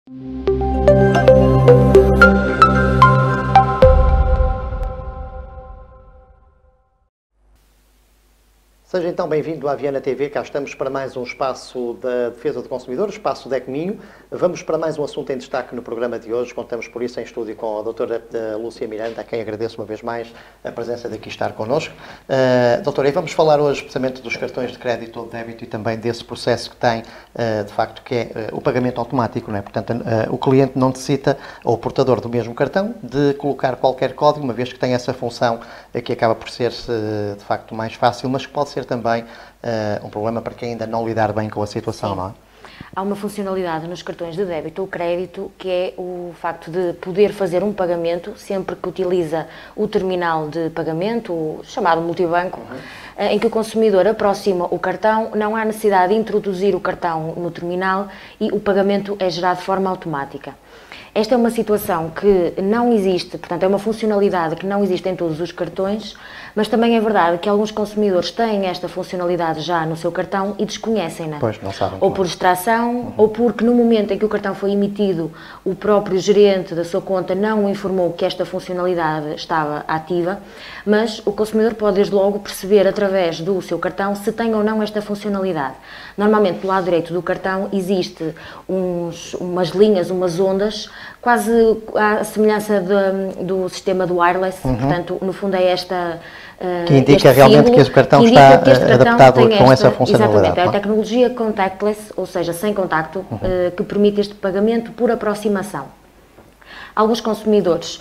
Seja então bem-vindo à Viana TV, cá estamos para mais um espaço da defesa do consumidor, o espaço DEC Minho. Vamos para mais um assunto em destaque no programa de hoje, contamos por isso em estúdio com a doutora Lúcia Miranda, a quem agradeço uma vez mais a presença de aqui estar connosco. Doutora, e vamos falar hoje precisamente dos cartões de crédito ou de débito e também desse processo que tem, de facto, que é o pagamento automático, não é? Portanto, o cliente não necessita, ou o portador do mesmo cartão, de colocar qualquer código, uma vez que tem essa função que acaba por ser, de facto, mais fácil, mas que pode ser também um problema para quem ainda não lidar bem com a situação, sim, não é? Há uma funcionalidade nos cartões de débito ou crédito que é o facto de poder fazer um pagamento sempre que utiliza o terminal de pagamento, o chamado multibanco, em que o consumidor aproxima o cartão, não há necessidade de introduzir o cartão no terminal e o pagamento é gerado de forma automática. Esta é uma situação que não existe, portanto é uma funcionalidade que não existe em todos os cartões, mas também é verdade que alguns consumidores têm esta funcionalidade já no seu cartão e desconhecem-na. Pois, não sabem. Ou por distração, ou porque no momento em que o cartão foi emitido, o próprio gerente da sua conta não o informou que esta funcionalidade estava ativa, mas o consumidor pode desde logo perceber através do seu cartão se tem ou não esta funcionalidade. Normalmente do lado direito do cartão existe umas linhas, umas ondas, quase à semelhança do sistema do wireless, portanto, no fundo é esta... que indica realmente símbolo, que o cartão está adaptado com essa funcionalidade. Exatamente, é a tecnologia contactless, ou seja, sem contacto, que permite este pagamento por aproximação. Alguns consumidores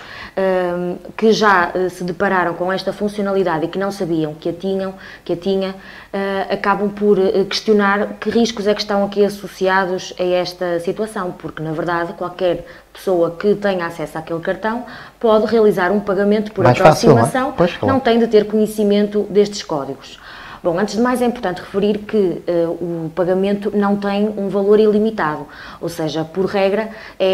que já se depararam com esta funcionalidade e que não sabiam que a tinha, acabam por questionar que riscos é que estão aqui associados a esta situação, porque na verdade qualquer pessoa que tenha acesso àquele cartão pode realizar um pagamento por aproximação, fácil, não é? Não tem de ter conhecimento destes códigos. Bom, antes de mais é importante referir que o pagamento não tem um valor ilimitado, ou seja, por regra,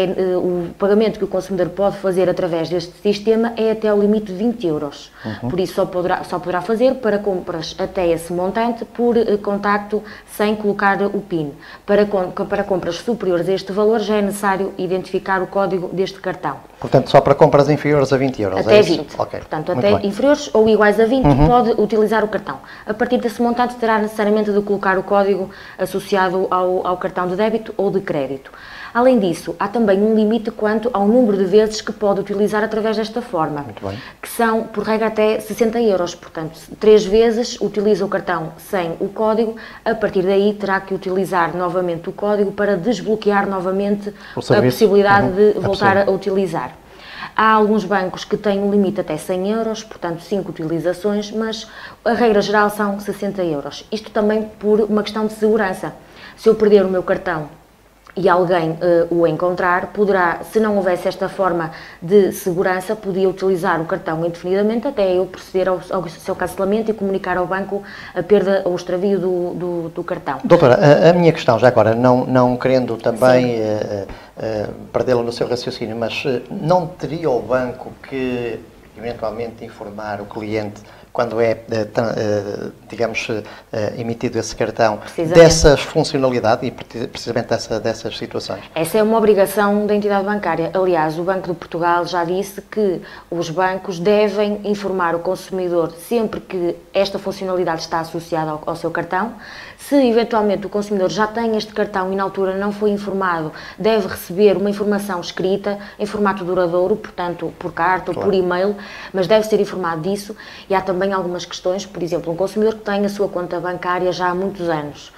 o pagamento que o consumidor pode fazer através deste sistema é até o limite de 20 euros. Por isso só poderá fazer para compras até esse montante por contacto sem colocar o PIN. Para compras superiores a este valor já é necessário identificar o código deste cartão. Portanto, só para compras inferiores a 20 euros, até é 20. Okay. Portanto, até inferiores ou iguais a 20 pode utilizar o cartão. A partir desse montante terá necessariamente de colocar o código associado ao cartão de débito ou de crédito. Além disso, há também um limite quanto ao número de vezes que pode utilizar através desta forma, que são, por regra, até 60 euros. Portanto, 3 vezes utiliza o cartão sem o código, a partir daí terá que utilizar novamente o código para desbloquear novamente a possibilidade de voltar a utilizar. Há alguns bancos que têm um limite até 100 euros, portanto 5 utilizações, mas a regra geral são 60 euros. Isto também por uma questão de segurança. Se eu perder o meu cartão e alguém o encontrar, poderá, se não houvesse esta forma de segurança, podia utilizar o cartão indefinidamente até eu proceder ao seu cancelamento e comunicar ao banco a perda ou o extravio do cartão. Doutora, a minha questão, já agora, não querendo também perdê-la no seu raciocínio, mas não teria o banco que eventualmente informar o cliente quando é, digamos, emitido esse cartão, dessas funcionalidades e precisamente dessas situações? Essa é uma obrigação da entidade bancária. Aliás, o Banco de Portugal já disse que os bancos devem informar o consumidor sempre que esta funcionalidade está associada ao seu cartão. Se eventualmente o consumidor já tem este cartão e na altura não foi informado, deve receber uma informação escrita em formato duradouro, portanto por carta ou por e-mail, mas deve ser informado disso. E há também algumas questões, por exemplo, um consumidor que tem a sua conta bancária já há muitos anos,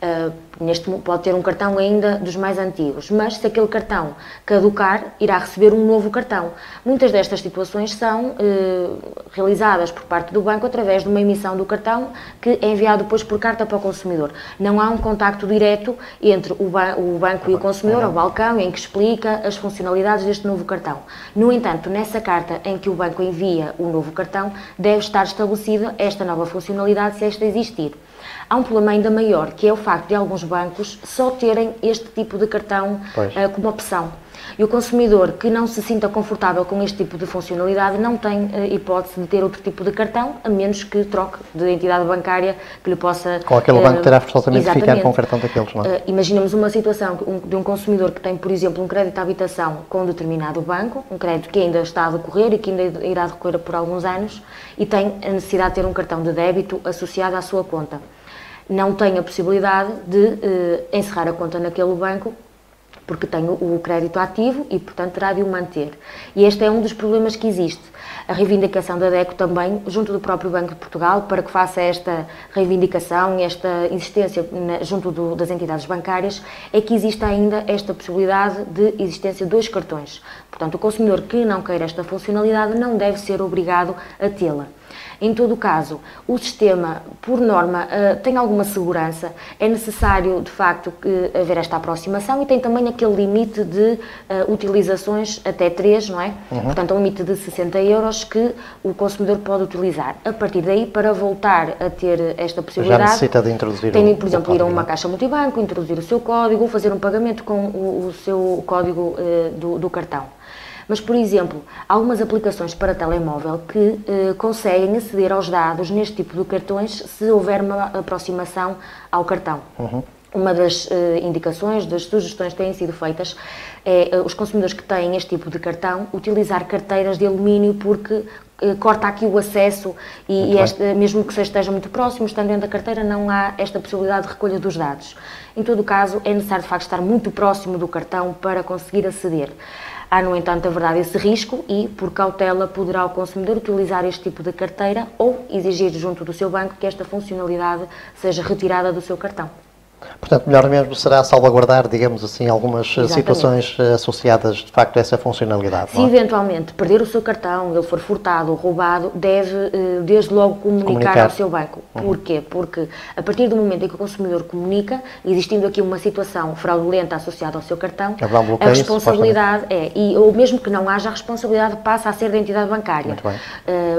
pode ter um cartão ainda dos mais antigos, mas se aquele cartão caducar, irá receber um novo cartão. Muitas destas situações são realizadas por parte do banco através de uma emissão do cartão que é enviado depois por carta para o consumidor. Não há um contacto direto entre o banco e o consumidor, ao balcão, em que explica as funcionalidades deste novo cartão. No entanto, nessa carta em que o banco envia o novo cartão, deve estar estabelecida esta nova funcionalidade, se esta existir. Há um problema ainda maior, que é o facto de alguns bancos só terem este tipo de cartão como opção. E o consumidor que não se sinta confortável com este tipo de funcionalidade não tem hipótese de ter outro tipo de cartão, a menos que troque de entidade bancária que lhe possa... Com aquele banco terá forçosamente de ficar com o cartão daqueles, não é? Imaginemos uma situação de um consumidor que tem, por exemplo, um crédito à habitação com um determinado banco, um crédito que ainda está a decorrer e que ainda irá decorrer por alguns anos, e tem a necessidade de ter um cartão de débito associado à sua conta. Não tem a possibilidade de encerrar a conta naquele banco, porque tem o crédito ativo e, portanto, terá de o manter. E este é um dos problemas que existe. A reivindicação da DECO também, junto do próprio Banco de Portugal, para que faça esta reivindicação e esta insistência junto das entidades bancárias, é que existe ainda esta possibilidade de existência de 2 cartões. Portanto, o consumidor que não queira esta funcionalidade não deve ser obrigado a tê-la. Em todo o caso, o sistema, por norma, tem alguma segurança, é necessário, de facto, haver esta aproximação e tem também aquele limite de utilizações até 3, não é? Portanto, um limite de 60 euros que o consumidor pode utilizar. A partir daí, para voltar a ter esta possibilidade, já necessita de introduzir tem, por exemplo, ir a uma caixa multibanco, introduzir o seu código ou fazer um pagamento com o seu código do cartão. Mas, por exemplo, há algumas aplicações para telemóvel que conseguem aceder aos dados neste tipo de cartões se houver uma aproximação ao cartão. Uma das indicações, das sugestões que têm sido feitas é os consumidores que têm este tipo de cartão utilizar carteiras de alumínio porque corta aqui o acesso e mesmo que esteja muito próximo, estando dentro da carteira, não há esta possibilidade de recolha dos dados. Em todo o caso, é necessário de facto estar muito próximo do cartão para conseguir aceder. Há, no entanto, a verdade, esse risco e, por cautela, poderá o consumidor utilizar este tipo de carteira ou exigir junto do seu banco que esta funcionalidade seja retirada do seu cartão. Portanto, melhor mesmo será salvaguardar, digamos assim, algumas situações associadas, de facto, a essa funcionalidade. Se eventualmente perder o seu cartão, ele for furtado ou roubado, deve, desde logo, comunicar ao seu banco. Porquê? Porque, a partir do momento em que o consumidor comunica, existindo aqui uma situação fraudulenta associada ao seu cartão, a responsabilidade ou mesmo que não haja, a responsabilidade passa a ser da entidade bancária. Muito bem.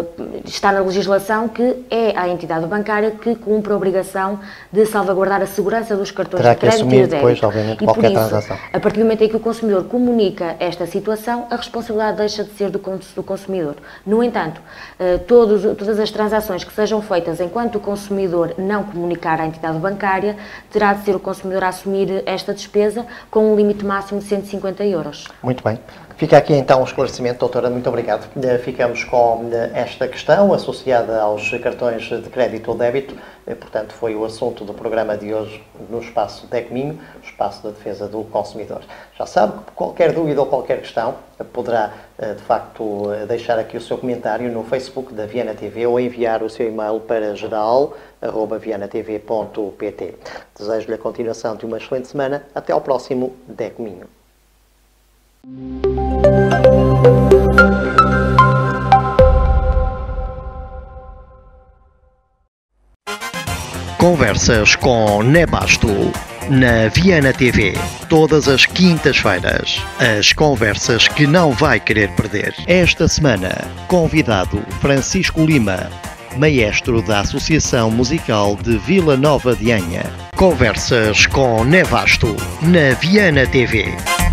Está na legislação que é a entidade bancária que cumpre a obrigação de salvaguardar a segurança dos cartões de crédito e de débito. Depois, obviamente, qualquer transação. A partir do momento em que o consumidor comunica esta situação, a responsabilidade deixa de ser do consumidor. No entanto, todas as transações que sejam feitas enquanto o consumidor não comunicar à entidade bancária, terá de ser o consumidor a assumir esta despesa com um limite máximo de 150 euros. Muito bem. Fica aqui então o esclarecimento, doutora, muito obrigado. Ficamos com esta questão associada aos cartões de crédito ou débito, portanto foi o assunto do programa de hoje no espaço DECO Minho, o espaço da defesa do consumidor. Já sabe que qualquer dúvida ou qualquer questão poderá de facto deixar aqui o seu comentário no Facebook da Viana TV ou enviar o seu e-mail para geral@vianatv.pt. Desejo-lhe a continuação de uma excelente semana. Até ao próximo DECO Minho. Conversas com Nebasto na Viana TV, todas as quintas-feiras. As conversas que não vai querer perder. Esta semana, convidado Francisco Lima, maestro da Associação Musical de Vila Nova de Anha. Conversas com Nebasto na Viana TV.